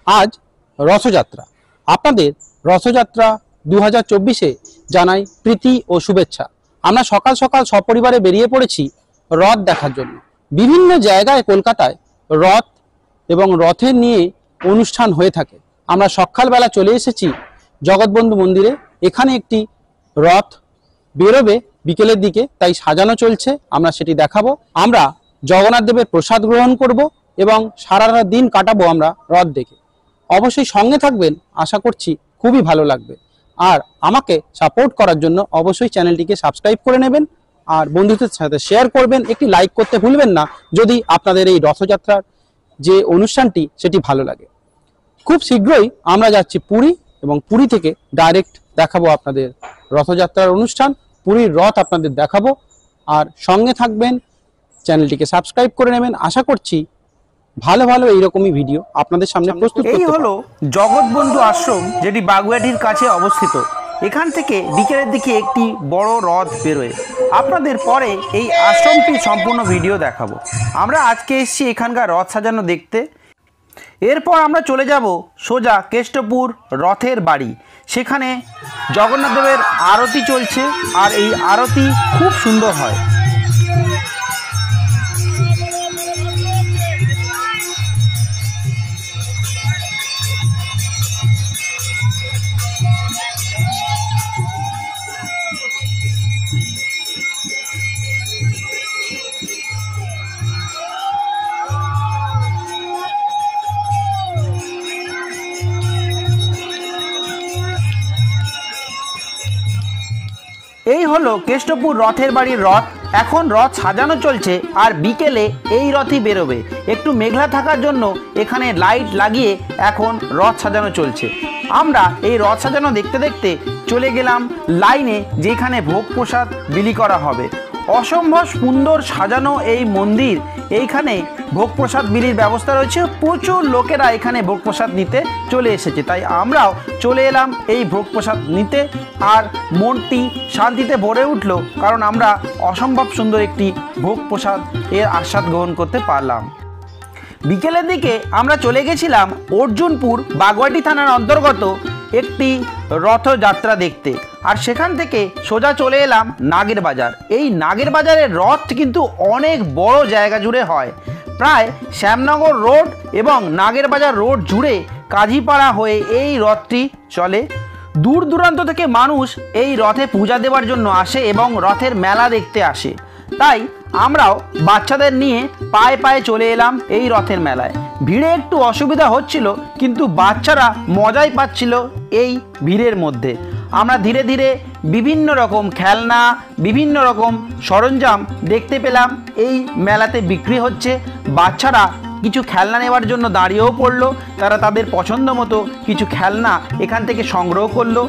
আজ রথযাত্রা। আপনাদের রথযাত্রা 2024-এ জানাই প্রীতি ও শুভেচ্ছা। আমরা সকাল সকাল সপরিবারে বেরিয়ে পড়েছি রথ দেখার জন্য। বিভিন্ন জায়গায় কলকাতায় রথ এবং রথের নিয়ে অনুষ্ঠান হয়ে থাকে। আমরা সকালবেলা চলে এসেছি জগৎবন্ধু মন্দিরে। এখানে একটি রথ বেরোবে বিকেলের দিকে, তাই সাজানো চলছে, আমরা সেটি দেখাবো। আমরা জগন্নাথ দেবের প্রসাদ গ্রহণ করব এবং সারা দিন কাটাবো আমরা রথ দেখে। অবশ্যই সঙ্গে থাকবেন, আশা করছি খুবই ভালো লাগবে। আর আমাকে সাপোর্ট করার জন্য অবশ্যই চ্যানেলটিকে সাবস্ক্রাইব করে নেবেন আর বন্ধুদের সাথে শেয়ার করবেন। একটি লাইক করতে ভুলবেন না যদি আপনাদের এই রথযাত্রার যে অনুষ্ঠানটি সেটি ভালো লাগে। খুব শীঘ্রই আমরা যাচ্ছি পুরী এবং পুরী থেকে ডাইরেক্ট দেখাবো আপনাদের রথযাত্রার অনুষ্ঠান, পুরীর রথ আপনাদের দেখাবো। আর সঙ্গে থাকবেন, চ্যানেলটিকে সাবস্ক্রাইব করে নেবেন। আশা করছি ভালো ভালো এইরকমই ভিডিও আপনাদের সামনে প্রস্তুত করতে। এই হলো জগৎবন্ধু আশ্রম, যেটি বাগুইআটির কাছে অবস্থিত। এখান থেকে বিকেলের দিকে একটি বড় রথ বেরোয়। আপনাদের পরে এই আশ্রমটি সম্পূর্ণ ভিডিও দেখাবো। আমরা আজকে এসেছি এখানকার রথ সাজানো দেখতে। এরপর আমরা চলে যাব সোজা কেষ্টপুর রথের বাড়ি। সেখানে জগন্নাথ দেবের আরতি চলছে আর এই আরতি খুব সুন্দর হয়। এই হলো কেষ্টপুর রথের বাড়ির রথ। এখন রথ সাজানো চলছে আর বিকেলে এই রথই বেরোবে। একটু মেঘলা থাকার জন্য এখানে লাইট লাগিয়ে এখন রথ সাজানো চলছে। আমরা এই রথ সাজানো দেখতে দেখতে চলে গেলাম লাইনে, যেখানে ভোগ প্রসাদ বিলি করা হবে। অসম্ভব সুন্দর সাজানো এই মন্দির। এইখানে ভোগ প্রসাদ বিলির ব্যবস্থা রয়েছে। প্রচুর লোকেরা এখানে ভোগ প্রসাদ নিতে চলে এসেছে, তাই আমরাও চলে এলাম এই ভোগ প্রসাদ নিতে। আর মনটি শান্তিতে ভরে উঠল, কারণ আমরা অসম্ভব সুন্দর একটি ভোগ প্রসাদ এর আস্বাদ গ্রহণ করতে পারলাম। বিকেলের দিকে আমরা চলে গেছিলাম অর্জুনপুর বাগুইআটি থানার অন্তর্গত একটি রথযাত্রা দেখতে। আর সেখান থেকে সোজা চলে এলাম নাগের বাজার। এই নাগের বাজারের রথ কিন্তু অনেক বড় জায়গা জুড়ে হয়। প্রায় শ্যামনগর রোড এবং নাগের বাজার রোড জুড়ে কাজীপাড়া হয়ে এই রথটি চলে। দূর দূরান্ত থেকে মানুষ এই রথে পূজা দেওয়ার জন্য আসে এবং রথের মেলা দেখতে আসে। তাই আমরাও বাচ্চাদের নিয়ে পায়ে পায়ে চলে এলাম এই রথের মেলায়। ভিড়ে একটু অসুবিধা হচ্ছিল, কিন্তু বাচ্চারা মজাই পাচ্ছিল এই ভিড়ের মধ্যে। আমরা ধীরে ধীরে বিভিন্ন রকম খেলনা, বিভিন্ন রকম সরঞ্জাম দেখতে পেলাম এই মেলাতে বিক্রি হচ্ছে। বাচ্চারা কিছু খেলনা নেওয়ার জন্য দাঁড়িয়েও পড়লো। তারা তাদের পছন্দ মতো কিছু খেলনা এখান থেকে সংগ্রহ করলো।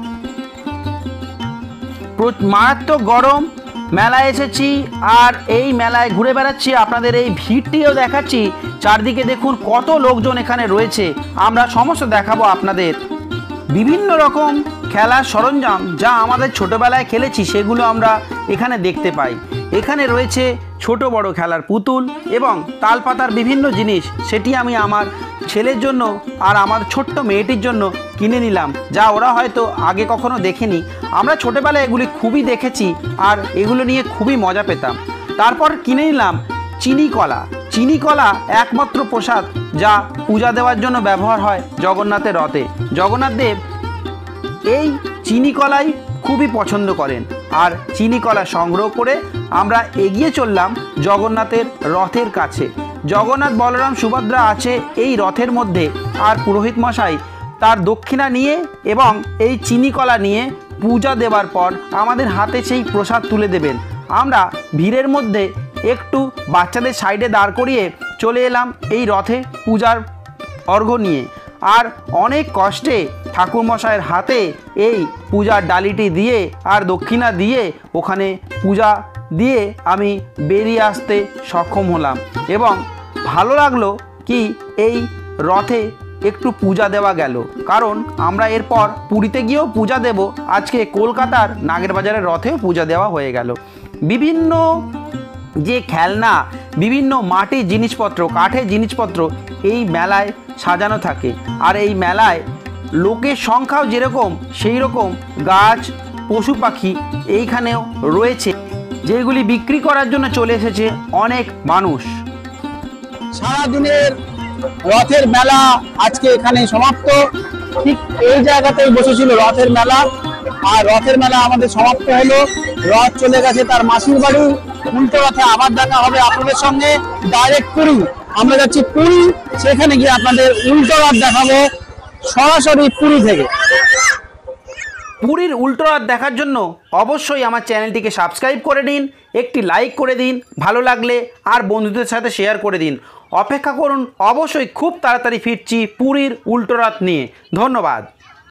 মারাত্মক গরম, মেলায় এসেছি আর এই মেলায় ঘুরে বেড়াচ্ছি, আপনাদের এই ভিড়টিও দেখাচ্ছি। চারদিকে দেখুন কত লোকজন এখানে রয়েছে। আমরা সমস্ত দেখাবো আপনাদের। বিভিন্ন রকম খেলার সরঞ্জাম যা আমাদের ছোটোবেলায় খেলেছি সেগুলো আমরা এখানে দেখতে পাই। এখানে রয়েছে ছোট বড় খেলার পুতুল এবং তালপাতার বিভিন্ন জিনিস। সেটি আমি আমার ছেলের জন্য আর আমার ছোট্ট মেয়েটির জন্য কিনে নিলাম, যা ওরা হয়তো আগে কখনো দেখেনি। আমরা ছোটোবেলায় এগুলি খুবই দেখেছি আর এগুলো নিয়ে খুবই মজা পেতাম। তারপর কিনে নিলাম চিনি কলা। চিনি কলা একমাত্র প্রসাদ যা পূজা দেওয়ার জন্য ব্যবহার হয় জগন্নাথের রথে। জগন্নাথ দেব এই চিনি কলাই খুবই পছন্দ করেন। আর চিনি কলা সংগ্রহ করে আমরা এগিয়ে চললাম জগন্নাথের রথের কাছে। জগন্নাথ, বলরাম, সুভদ্রা আছে এই রথের মধ্যে। আর পুরোহিত মশাই তার দক্ষিণা নিয়ে এবং এই চিনি কলা নিয়ে পূজা দেওয়ার পর আমাদের হাতে সেই প্রসাদ তুলে দেবেন। আমরা ভিড়ের মধ্যে একটু বাচ্চাদের সাইডে দাঁড় করিয়ে চলে এলাম এই রথে পূজার অর্ঘ্য নিয়ে। আর অনেক কষ্টে ঠাকুরমশাইয়ের হাতে এই পূজার ডালিটি দিয়ে আর দক্ষিণা দিয়ে ওখানে পূজা দিয়ে আমি বেরিয়ে আসতে সক্ষম হলাম। এবং ভালো লাগলো কি এই রথে একটু পূজা দেওয়া গেল, কারণ আমরা এরপর পুরীতে গিয়েও পূজা দেব। আজকে কলকাতার নাগের বাজারের রথেও পূজা দেওয়া হয়ে গেল। বিভিন্ন যে খেলনা, বিভিন্ন মাটির জিনিসপত্র, কাঠের জিনিসপত্র এই মেলায় সাজানো থাকে। আর এই মেলায় লোকের সংখ্যাও যেরকম সেই রকম গাছ পশু পাখি এইখানেও রয়েছে, যেগুলি বিক্রি করার জন্য চলে এসেছে অনেক মানুষ। সারাদিনের রথের মেলা আজকে এখানে সমাপ্ত। ঠিক এই জায়গাতেই বসেছিল রথের মেলা, আর রথের মেলা আমাদের সমাপ্ত হলো। রথ চলে গেছে তার মাসির বাড়ি। উল্টো রথে আবার দেখা হবে আপনাদের সঙ্গে ডাইরেক্ট পুরী। আমরা যাচ্ছি পুরী, সেখানে গিয়ে আপনাদের উল্টো রথ দেখাবো সরাসরি পুরী থেকে। পুরীর উল্টো রথ দেখার জন্য অবশ্যই আমার চ্যানেলটিকে সাবস্ক্রাইব করে নিন, একটি লাইক করে দিন ভালো লাগলে, আর বন্ধুদের সাথে শেয়ার করে দিন। অপেক্ষা করুন, অবশ্যই খুব তাড়াতাড়ি ফিরছি পুরীর উল্টো রথ নিয়ে। ধন্যবাদ।